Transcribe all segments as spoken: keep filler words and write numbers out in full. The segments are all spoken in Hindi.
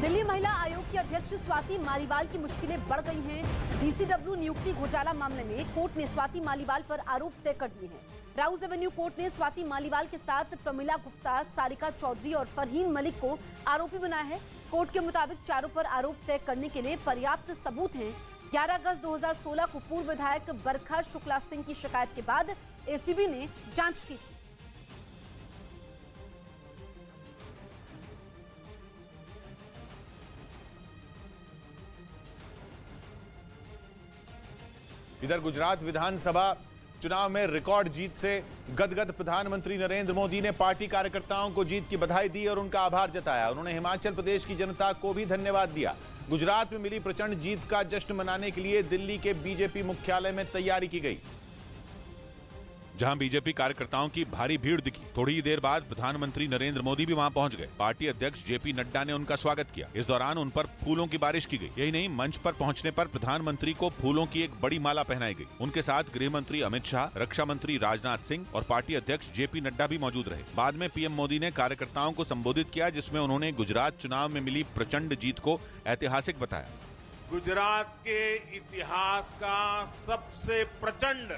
दिल्ली महिला आयोग की अध्यक्ष स्वाति मालीवाल की मुश्किलें बढ़ गई हैं। डीसीडब्ल्यू नियुक्ति घोटाला मामले में कोर्ट ने स्वाति मालीवाल पर आरोप तय कर दिए हैं। राउज एवेन्यू कोर्ट ने स्वाति मालीवाल के साथ प्रमिला गुप्ता, सारिका चौधरी और फरहीन मलिक को आरोपी बनाया है। कोर्ट के मुताबिक चारों पर आरोप तय करने के लिए पर्याप्त सबूत हैं। ग्यारह अगस्त दो हज़ार सोलह को पूर्व विधायक बरखा शुक्ला सिंह की शिकायत के बाद एसीबी ने जांच की थी। इधर गुजरात विधानसभा चुनाव में रिकॉर्ड जीत से गदगद प्रधानमंत्री नरेंद्र मोदी ने पार्टी कार्यकर्ताओं को जीत की बधाई दी और उनका आभार जताया। उन्होंने हिमाचल प्रदेश की जनता को भी धन्यवाद दिया। गुजरात में मिली प्रचंड जीत का जश्न मनाने के लिए दिल्ली के बीजेपी मुख्यालय में तैयारी की गई, जहां बीजेपी कार्यकर्ताओं की भारी भीड़ दिखी। थोड़ी ही देर बाद प्रधानमंत्री नरेंद्र मोदी भी वहां पहुंच गए। पार्टी अध्यक्ष जेपी नड्डा ने उनका स्वागत किया। इस दौरान उन पर फूलों की बारिश की गई। यही नहीं, मंच पर पहुंचने पर प्रधानमंत्री को फूलों की एक बड़ी माला पहनाई गई। उनके साथ गृह मंत्री अमित शाह, रक्षा मंत्री राजनाथ सिंह और पार्टी अध्यक्ष जेपी नड्डा भी मौजूद रहे। बाद में पीएम मोदी ने कार्यकर्ताओं को संबोधित किया, जिसमें उन्होंने गुजरात चुनाव में मिली प्रचंड जीत को ऐतिहासिक बताया। गुजरात के इतिहास का सबसे प्रचंड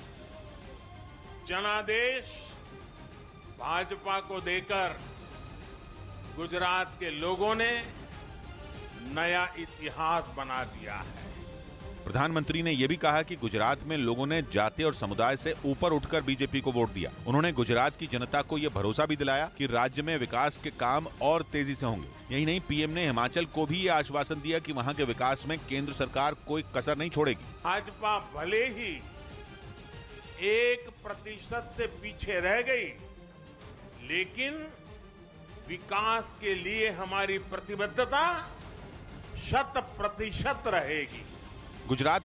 जनादेश भाजपा को देकर गुजरात के लोगों ने नया इतिहास बना दिया है। प्रधानमंत्री ने यह भी कहा कि गुजरात में लोगों ने जाति और समुदाय से ऊपर उठकर बीजेपी को वोट दिया। उन्होंने गुजरात की जनता को यह भरोसा भी दिलाया कि राज्य में विकास के काम और तेजी से होंगे। यही नहीं, पीएम ने हिमाचल को भी यह आश्वासन दिया कि वहां के विकास में केंद्र सरकार कोई कसर नहीं छोड़ेगी। भाजपा भले ही एक प्रतिशत से पीछे रह गई, लेकिन विकास के लिए हमारी प्रतिबद्धता शत प्रतिशत रहेगी। गुजरात